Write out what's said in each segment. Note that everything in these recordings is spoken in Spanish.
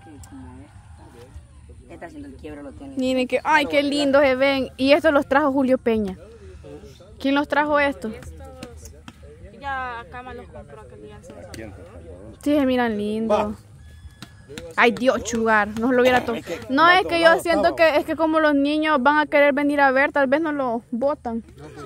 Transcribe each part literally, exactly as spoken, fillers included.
Está haciendo el quiebre, lo tiene. Miren que, ay, qué lindo se ven. Y esto los trajo Julio Peña. ¿Quién los trajo esto? Ya acá me los compró aquel día. Sí, se miran lindos. Ay, Dios, chugar, no lo hubiera tomado. No, es que yo siento que es que como los niños van a querer venir a ver, tal vez no lo botan.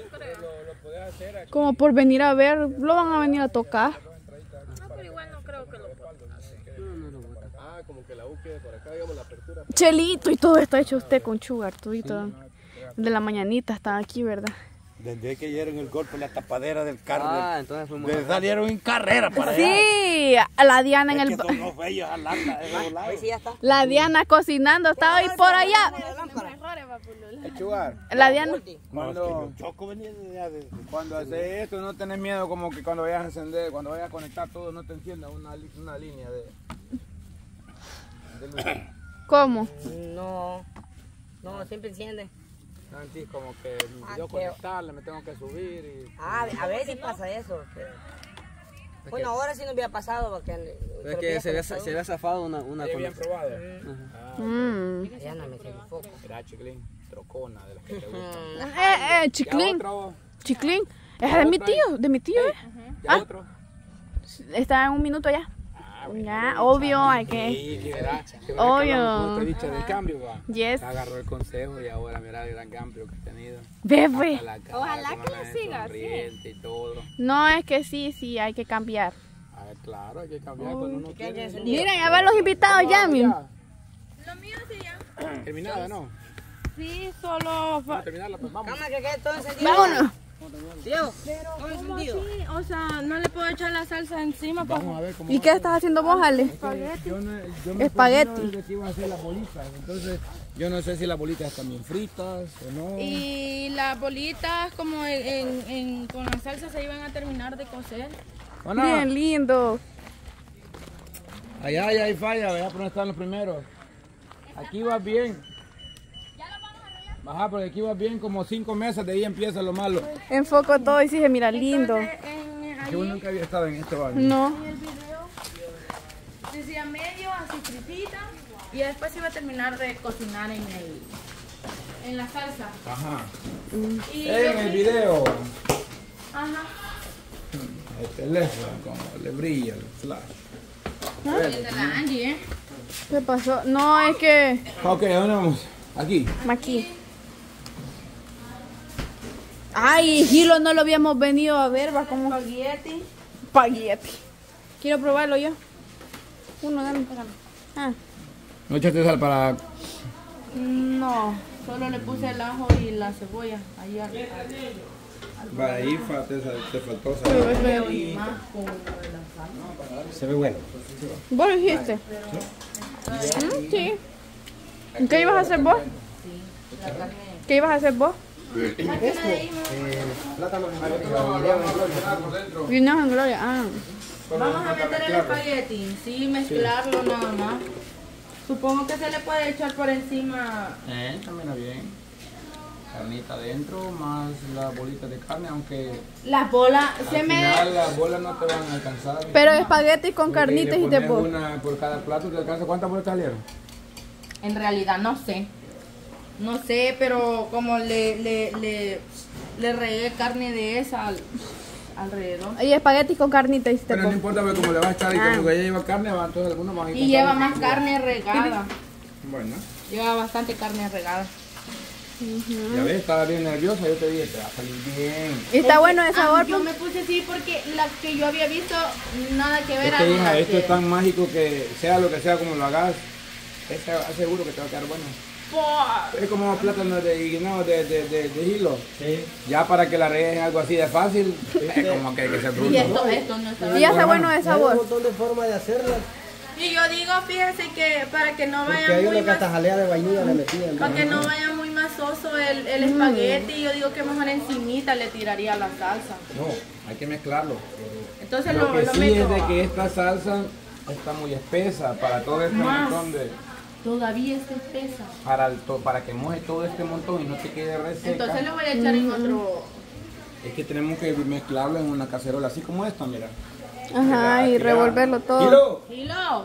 Como por venir a ver, lo van a venir a tocar. No, pero igual no creo que lo boten así. Ah, como que la U quede por acá, digamos, la apertura. Chelito, y todo está hecho usted con chugar, todito. De la mañanita están aquí, ¿verdad? Desde que dieron el golpe en la tapadera del carro. Ah, entonces fuimos. Le salieron en carrera para allá. Sí, la Diana en Es el... que son los bellos a lata de los lados. Sí, ya está. La Diana cocinando, estaba ahí por allá. El chugar. La Diana... No, es que Cuando, los chocos venían de allá de... cuando haces esto, no tenés miedo como que cuando vayas a encender, cuando vayas a conectar todo, no te encienda una, li- una línea de, de luz. ¿Cómo? No, no, siempre enciende. No sentís como que Ah, yo qué- conectarle, me tengo que subir y... Ah, a veces pasa eso. pero- Bueno, ahora sí no había pasado porque... Es que se había, se había zafado una, una ¿Está bien conexión. probado? Ah, Mm. Ya no me tiene foco. era chiclín, trocona de las que te gustan. Eh, eh, ¿Ya Chiclín, otro? Chiclín. Es de mi tío, de mi tío. eh. ¿Ya Ah. otro? Está en un minuto ya. Ah, bueno, Ya, obvio, hay que... Sí, que verá, que verá Obvio. que hablamos con este dicho del cambio, va. Yes. Agarró el consejo y ahora mira el gran cambio que ha tenido. Bebé. Hasta la cara, Ojalá con que la le gente siga así. sonriente y todo. No, es que sí, sí, hay que cambiar. A ver, claro, hay que cambiar cuando uno quiere. ¿no? Miren, a ver los invitados ya, miren. Lo mío sí ya. Terminada, ¿no? Sí, solo... Vamos a terminarla, pues vamos. Cámara que quede todo encendido. Vámonos. Tío, Pero todo ¿cómo encendido. así? O sea, no le puedo echar la salsa encima. Pues. Vamos a ver cómo ¿Y va qué a ser. estás haciendo vos, Ale? Yo, no, yo me Espagueti. confundí de que iba a hacer las bolitas, entonces yo no sé si las bolitas están bien fritas o no. Y las bolitas como en, en- en- con la salsa se iban a terminar de cocer. ¿O no? Bien lindo. Allá, allá hay falla, vea por dónde están los primeros. Aquí va bien. Ajá, porque aquí va bien como cinco mesas, de ahí empieza lo malo. Enfoco todo y sí se mira lindo. Entonces, en, Yo allí, nunca había estado en este barrio. No. en el video decía medio, así fritita. Y después se iba a terminar de cocinar en el en la salsa. Ajá. Y En yo el fui- video, Ajá. el teléfono, como le brilla el flash. Es de la Angie, ¿eh? ¿Qué pasó? No, es que... Ok, ¿a dónde vamos? Aquí. Aquí. Ay, Gilo no lo habíamos venido a ver, va como... Espagueti. Espagueti. Quiero probarlo yo. Uno, dame. Ah, ¿No echaste sal para...? No, solo le puse el ajo y la cebolla. Ahí al- Para ahí fa- te, te faltó sal. y más con la salsa. Se ve bueno. ¿vos lo dijiste? Mm, sí. ¿Qué ibas a hacer vos? ¿Qué ibas a hacer vos? Plátano Vinos en gloria. Ah. Vamos a meter el espagueti, sí, mezclarlo nada más. Supongo que se le puede echar por encima. Eh, camina bien. Carnita adentro, más las bolitas de carne, aunque Las bolas al se me... final las bolas no te van a alcanzar. Pero espagueti con Porque carnitas le y te pones puedo. una por cada plato, ¿te alcanza? ¿Cuántas bolas salieron? En realidad no sé. No sé, pero como le, le, le, le regué carne de esa al- alrededor. Y espagueti con carnita y te Pero no puedo. importa, porque como le vas a echar y Ah. como que ella lleva carne, va, entonces algunos van a ir Y con lleva carne. más carne regada. Bueno, Lleva bastante carne regada. ya ves, estaba bien nerviosa, yo te dije, te va a salir bien. Y está bueno el Ah, sabor. yo pues. me puse así porque las que yo había visto, nada que ver Es a que las hija, esto que- es tan mágico que sea lo que sea como lo hagas, es seguro que te va a quedar bueno. ¡Pua! Es como plátano de no, de, de, de, de hilo. Ya para que la regues algo así de fácil, es como que hay que ser bruto. Y esto, esto no está Y bien. ya está bueno el Hay un sabor. montón de formas de hacerlas. Y yo digo, fíjese que para que no Porque vaya hay muy uno que hasta mas, jalea de vainilla le metían. para que no vaya muy masoso el, el espagueti, yo digo que mejor encimita le tiraría la salsa. No, hay que mezclarlo. Entonces Lo lo, que lo sí meto. es de que esta salsa está muy espesa para todo este Más. montón de... Todavía está espesa. Para, el to- para que moje todo este montón y no te quede reseca. Entonces lo voy a echar en otro. Es que tenemos que mezclarlo en una cacerola así como esta, mira. Ajá, y Mira, revolverlo todo. Hilo, Hilo.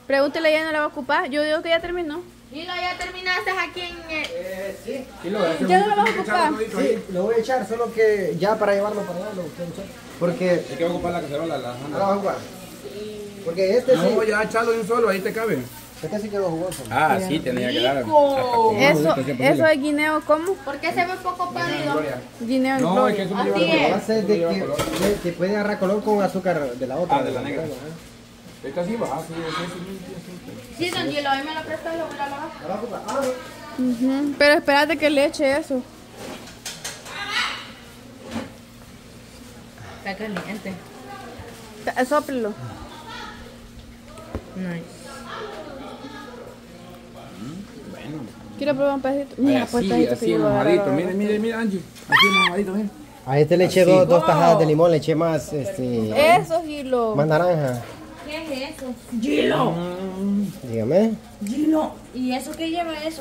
Pregúntele, ¿ya no la va a ocupar? Yo digo que ya terminó. Y lo ya terminaste aquí en el... Eh, sí. Y lo ese Ya no lo vas a tiene que echarlo ocupar. todito ahí. Sí, lo voy a echar, solo que ya para llevarlo para allá lo voy a echar. Porque... Hay que ocupar la cacerola, la Ahora va a jugar. Porque este sí... No, ya echalo de un solo, ahí te cabe. Este sí quedó jugoso. Ah, sí, tenía que dar. Eso, eso es guineo, ¿cómo? ¿Por qué se ve un poco pálido? Guineo en No, es que gloria. eso me Así lleva es. Lo color. hace de que, que puede agarrar color con azúcar de la otra. Ah, de la negra. Ajá. Esta sí va, sí, sí, sí, Sí, don Gilo, ahí me lo prestas y lo voy a lavar. Ahora va a jugar. Ah, Ujú. Pero espérate que le eche eso. Está caliente. Sóplelo. Nice. Bueno. Quiero probar un pedacito. Mira, pues Así, pedacito que así, yo voy a mojadito. agarrar. Mire, mire, mire, Angie. Así, mojadito, mire. a este le eché Así. dos, dos tajadas de limón, le eché más, este, Eso, Gilo. más naranja. ¿Qué es eso? Gilo. Dígame. Gilo. ¿Y eso qué lleva eso?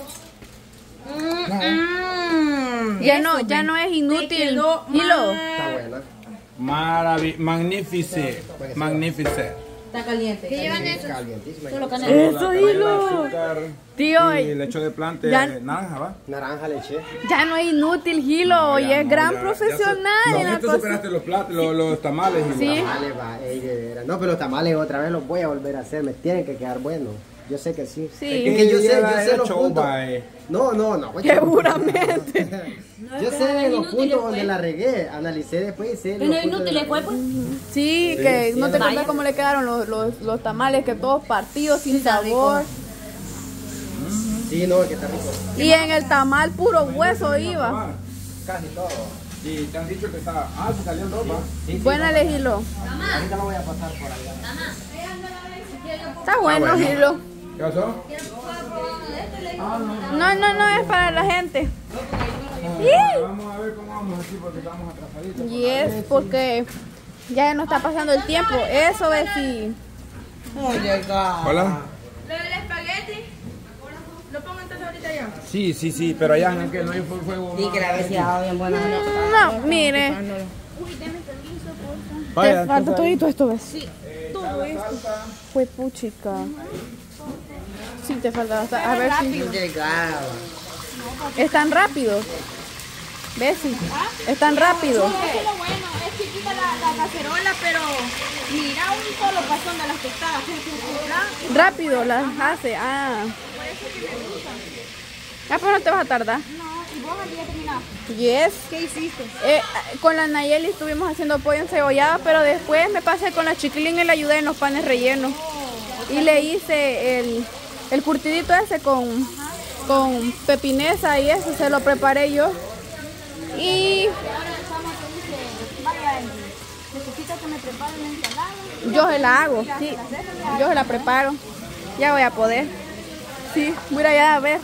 Ya no, ya no es inútil. quedó Gilo. Está buena. Maravilloso. Magnificent. Magnificent. Está caliente. ¿Qué llevan eso? Calientísima. Solo canela. Eso, Gilo. Azúcar. Tío, Y le echo de planta Ya- naranja, ¿va? Naranja le eché. ya no es inútil, Gilo. No, y ya es no, gran ya- ya profesional se- en No, la tú cosa. superaste los platos, los, los tamales. Y Sí. Tamales, va, ey, de veras. No, pero los tamales otra vez los voy a volver a hacer. Me tienen que quedar buenos. Yo sé que sí. Sí. Es que yo sé, Era- yo sé era los show, puntos. va, eh. No, no, no. Seguramente. Yo sé los puntos donde la regué. Analicé después y sé los Pero puntos de inútil la- fue, pues. Sí, que no te Vaya. cuentas cómo le quedaron los, los, los tamales, que todos partidos sin sabor. Sí, no, que está rico. Y en el tamal puro hueso iba. Casi todo. Y te han dicho que está. Ah, si salían dos, va. Buena, Gilo. Ahorita lo voy a pasar por allá. Está bueno, bueno. Gilo. ¿Qué pasó? No, no, no, es para la gente. Ah, vamos a ver cómo vamos aquí porque estamos atrasaditos. Y es porque ya no está pasando el tiempo. Eso es si. Hola. Lo del espagueti. Lo pongo entonces ahorita ya. Sí, sí, sí, pero allá en que no hay fu- fuego. Sí, que la vez ya bien buena. No, mire. Vaya, Te falta entonces, todito esto, ¿ves? Sí, todo esto. Fue puchica. Sí, te falta bastante. A ver si. Es tan rápido. ¿Ves? Sí. Es tan rápido. Eso es lo bueno, es chiquita la, la cacerola, pero mira un solo pasón de las tostadas. Rápido las hace. Ah. Ah, pues no te vas a tardar. No, y vos al día terminaste. Yes. ¿Qué hiciste? Eh, con la Nayeli estuvimos haciendo pollo encebollado, pero después me pasé con la chiquilín y le ayudé en los panes rellenos. Y le hice el, el curtidito ese con, con pepinesa y eso, se lo preparé yo. Y Ahora estamos felices. Vaya, necesito que me prepare una ensalada. yo se la hago, sí, yo se la preparo. Ya voy a poder. Sí, voy a ir allá a ver.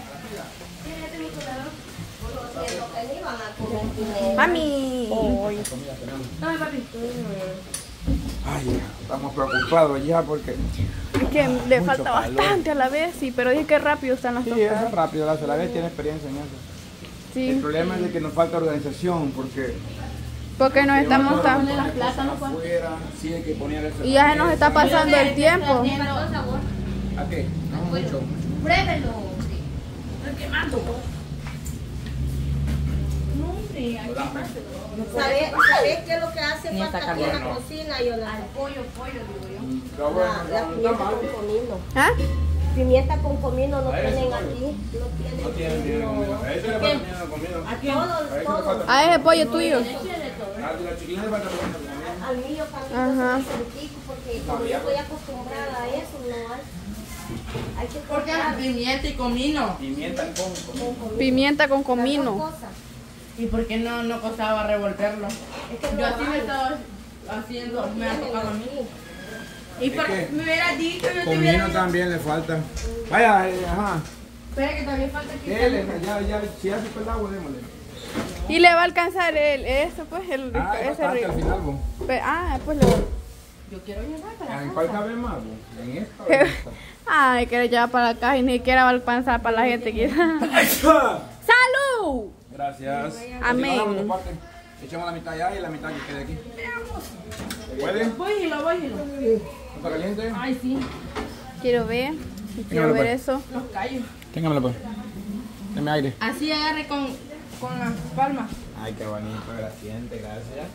Mami. Ay, estamos preocupados ya porque. Es que le Mucho falta calor. bastante a la vez, sí, pero dije que rápido están las Sí, tostadas. eso es rápido, la Celavez tiene experiencia en eso. El Sí, problema es de que nos falta organización porque. porque nos estamos tan... las plátanos, pues. Afuera, sí hay que poner eso. Y ya se nos está pasando el tiempo. ¿A qué? No, mucho. Pruébelo. ¿Sabes ¿Sabes qué es lo que hace Ni falta está aquí en la caliente. cocina, Yolanda? Pollo, pollo, digo yo. Pero bueno, La, la no está pimienta mal. con comino. ¿Ah? Pimienta con comino no A eso tienen voy. aquí. No tienen. No tienen dinero comido. A eso le falta dinero comido. A todos, A eso le todos. falta. A ese pollo tuyo. A la chiquilina le falta dinero comido. Al mío también Ajá. es rico porque como yo estoy acostumbrada a eso, no hay. Hay que Porque la cortar pimienta y comino. Pimienta en con comino. con comino. Pimienta con Las dos comino. cosas. ¿Y por qué no, no costaba revolverlo? Es que no Yo así me hay. estaba haciendo, me ha Tienen tocado a mí. aquí. Y por, qué? me hubieras dicho, yo te hubiera Comino dicho. también le falta. Vaya, eh, ajá. Espera que también falta aquí. Dele, ya, ya, si hace el agua, démosle. Y le va a alcanzar el, eso pues, el rico, Ah, es ese bastante al rico. final, vos. Pe- Ah, pues le Yo quiero llevar para ¿En la cuál casa. cabe más, vos? ¿En esta o en esta? Ay, que le lleva para acá y ni siquiera va a alcanzar para la gente que... ¡Salud! Gracias. Amén. Si no, damos parte. Echamos la mitad allá y la mitad que quede aquí. ¿Puede? Voy y lo voy y lo. ¿Está caliente? Ay, sí. Quiero ver. Quiero Téngamelo, ver pues. eso. Los callos. Téngamelo pues. Deme aire. Así agarre con, con las palmas. Ay, qué bonito, gracias, gracias.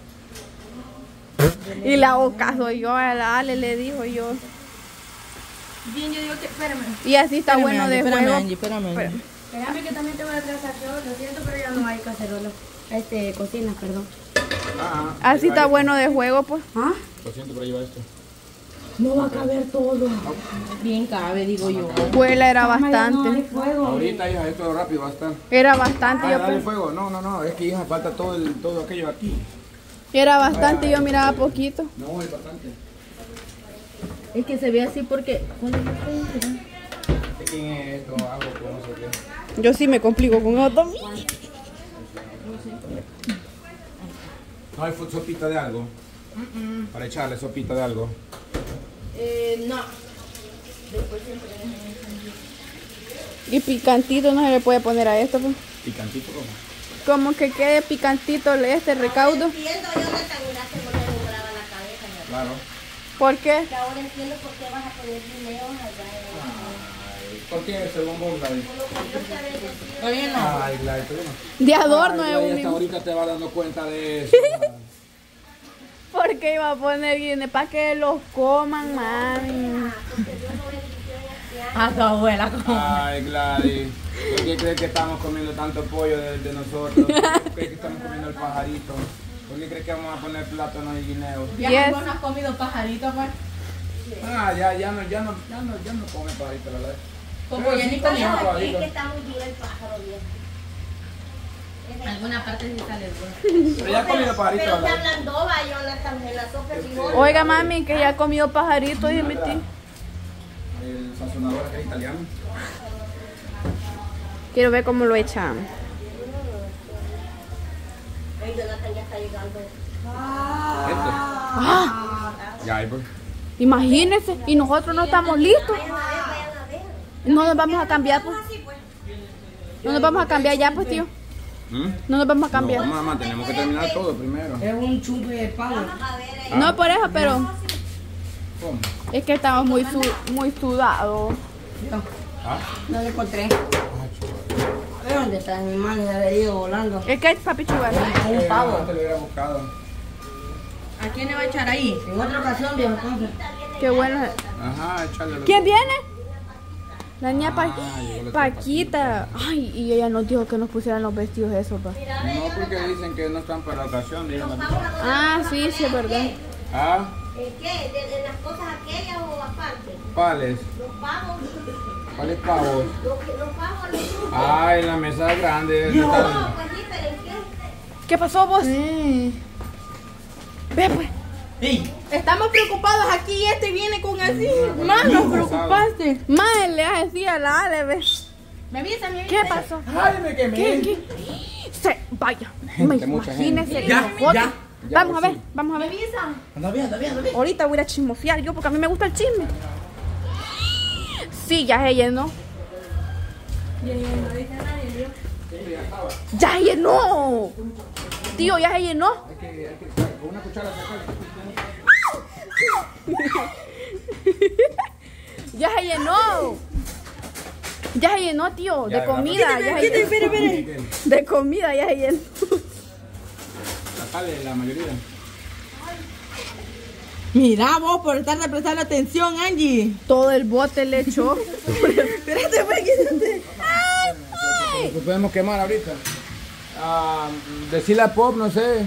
Y la boca soy yo, a la Ale le dijo yo. Bien, yo digo que, espérame. Y así está Espérame, bueno Angie, de espérame, juego. Angie, espérame, Angie. Espérame. Déjame que también te voy a traer yo, lo siento, pero ya no hay cacerola. Este, cocina, perdón. Ah, Así está bueno de juego, pues. ¿Ah? Lo siento, pero lleva esto. No va a caber todo. Bien cabe, digo yo. Vuela era No hay bastante. fuego. Ahorita, hija, esto rápido va a estar. Era bastante. Ah, Yo, dale pues, fuego. No, no, no. Es que, hija, falta todo, el, todo aquello aquí. era bastante. Yo miraba poquito. No, es bastante. Es que se ve así porque... ¿Cuál es el fuego? ¿Quién es esto? Hago con no sé qué. Yo sí me complico con eso también. No hay fu- sopita de algo. Para echarle sopita de algo. Eh, no. Y picantito no se le puede poner a esto, pues. Picantito como. Como que quede picantito este recaudo. Entiendo, yo no tan gracias porque me volaba la cabeza. mi amor. Claro. ¿Por qué? Que ahora entiendo por qué vas a poner videos allá en ¿Por qué según vos, Gladys? Todavía no. Ay, Gladys, todavía no. De adorno Ay, es Gladys, un... hasta ahorita te vas dando cuenta de eso. ¿Por qué iba a poner guine? Para que los coman, mami. A tu abuela. Ay, Gladys. ¿Por qué crees que estamos comiendo tanto pollo de, de nosotros? ¿Por qué crees que estamos comiendo el pajarito? ¿Por qué crees que vamos a poner plátanos y guineos? ¿Ya Yes. vos no has comido pajarito, pues? Ah, ya, ya no, ya no, ya no, ya no come pajarito, la verdad. Como ya ni Pero sí comía. comemos Es pajarito. que está muy duro el pájaro, viejo. Alguna parte sí sale bueno. Pero ya ha comido pajarito, Pero está ¿verdad? blandó, va, Jonathan, en la sopa de frijol. Oiga, mami, que ya ha comido pajarito y metí. El sazonador que es italiano. Quiero ver cómo lo echan. Ay, Jonathan ya está llegando. Este. ¡Ah! Ya, ahí pues. Imagínense, y nosotros no estamos listos. Vayan a ver, vayan a ver. No nos vamos a cambiar, pues. No nos vamos a cambiar ya, pues, tío. ¿Mm? No nos vamos a No, cambiar. mamá, tenemos que terminar todo primero. Es un chupe de pavo. A ver, ahí. No por eso, pero ¿Cómo? es que estamos muy su muy sudados. ¿Ah? No le encontré. A ver dónde está mi mano, se ha ido volando. Es que hay papi chugar. Un pavo. Te lo hubiera buscado. ¿A quién le va a echar ahí? En otra ocasión, viejo, entonces. Qué bueno. Ajá, échale. lo- ¿Quién viene? La niña Pa- Ah, llegó la Paquita. Ay, y ella nos dijo que nos pusieran los vestidos esos, pa. No, porque dicen que no están para la ocasión. dijeron. Ah, sí, sí, es verdad. Ah, ¿En qué? ¿De, de las cosas aquellas o aparte? ¿cuáles? Los pavos, ¿Cuáles pavos? los, que- los pavos, los chupos. Ay, la mesa grande. No, pues sí, pero ¿en qué? ¿Qué pasó vos? Ve, pues. Estamos preocupados aquí y este viene con así. Mm, Más bueno, nos no, preocupaste. Madre, le hace así a la Ale, ve. Me avisa, me avisa. ¿Qué pasó? Ay, me quemé. ¿Qué? ¿Qué? Se, vaya. Gente, mucha Imagínese. gente. la foto. ya. Vamos a Ya, ver, sí. vamos a ver. Anda bien, anda bien, anda bien. Ahorita voy a ir a chismosear yo porque a mí me gusta el chisme. Sí, ya se llenó. Ya se llenó. Tío, ya se llenó. Hay que, hay que sacar con una cuchara sacar. Ya se llenó. Ya se llenó, tío. Ya, De de comida. Ya se llenó. De comida ya se llenó. Sale la mayoría. Mira vos por estar de prestarle atención, Angie. Todo el bote le echó. Espérate, pues, quítate. Lo podemos quemar ahorita. Ah, decirle a Pop, no sé.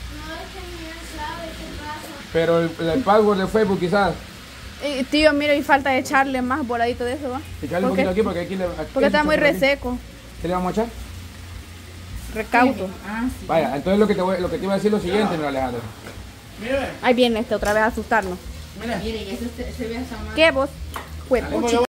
Pero el, el password de Facebook quizás. Y, tío, mira, y falta echarle más boladito de eso, ¿va? Echarle un ¿Por qué? poquito aquí porque aquí le. aquí Porque está le muy echamos aquí. reseco. ¿Qué le vamos a echar? Recaudo. Ah, sí. Vaya, entonces lo que te, voy, lo que te iba a decir es lo siguiente, mira, Alejandro. Ahí viene este otra vez a asustarnos. Mire, y eso se, se ve hasta más. ¿Qué vos? Juepuchi.